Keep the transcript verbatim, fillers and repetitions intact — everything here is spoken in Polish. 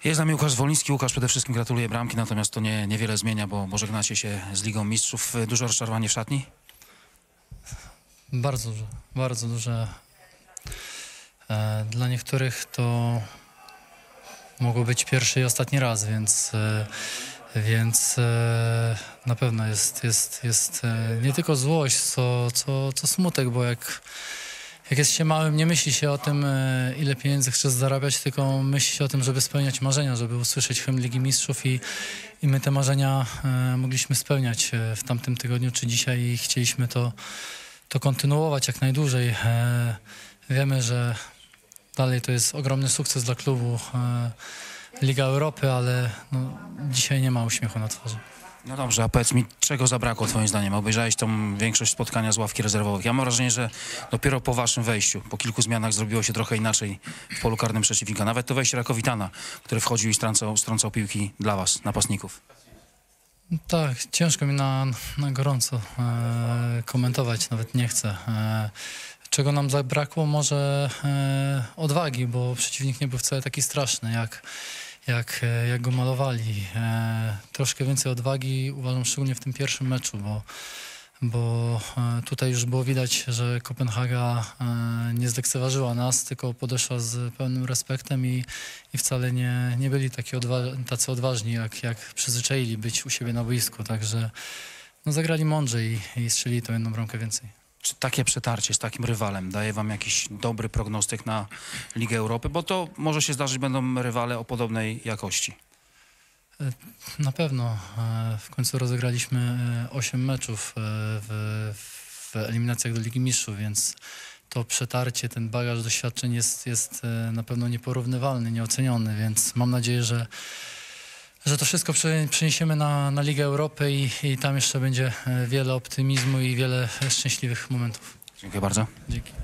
Jest z nami Łukasz Zwoliński. Łukasz, przede wszystkim gratuluję bramki, natomiast to nie, niewiele zmienia, bo, bo żegnacie się z Ligą Mistrzów. Duże rozczarowanie w szatni? Bardzo duże, bardzo duże. E, dla niektórych to mogło być pierwszy i ostatni raz, więc, e, więc e, na pewno jest, jest, jest e, nie tylko złość, co, co, co smutek, bo jak, jak jest się małym, nie myśli się o tym, e, ile pieniędzy chcesz zarabiać, tylko myśli się o tym, żeby spełniać marzenia, żeby usłyszeć hymn Ligi Mistrzów i, i my te marzenia e, mogliśmy spełniać e, w tamtym tygodniu czy dzisiaj i chcieliśmy to to kontynuować jak najdłużej. E, wiemy, że dalej to jest ogromny sukces dla klubu e, Liga Europy, ale no, dzisiaj nie ma uśmiechu na twarzy. No dobrze, a powiedz mi, czego zabrakło twoim zdaniem? Obejrzałeś tą większość spotkania z ławki rezerwowych. Ja mam wrażenie, że dopiero po waszym wejściu, po kilku zmianach zrobiło się trochę inaczej w polu karnym przeciwnika. Nawet to wejście Rakowitana, który wchodził i strącał, strącał piłki dla was, napastników. Tak, ciężko mi na, na gorąco e, komentować, nawet nie chcę. E, czego nam zabrakło? Może e, odwagi, bo przeciwnik nie był wcale taki straszny, jak, jak, e, jak go malowali. E, troszkę więcej odwagi, uważam, szczególnie w tym pierwszym meczu, bo, bo e, tutaj już było widać, że Kopenhaga e, nie zlekceważyła nas, tylko podeszła z pełnym respektem i, i wcale nie, nie byli taki odwa tacy odważni, jak, jak przyzwyczaili być u siebie na boisku. Także no, zagrali mądrze i, i strzelili tą jedną bramkę więcej. Czy takie przetarcie z takim rywalem daje wam jakiś dobry prognostyk na Ligę Europy? Bo to może się zdarzyć, będą rywale o podobnej jakości. Na pewno. W końcu rozegraliśmy osiem meczów w, w eliminacjach do Ligi Mistrzów, więc to przetarcie, ten bagaż doświadczeń jest, jest na pewno nieporównywalny, nieoceniony, więc mam nadzieję, że, że to wszystko przeniesiemy na, na Ligę Europy i, i tam jeszcze będzie wiele optymizmu i wiele szczęśliwych momentów. Dziękuję bardzo. Dzięki.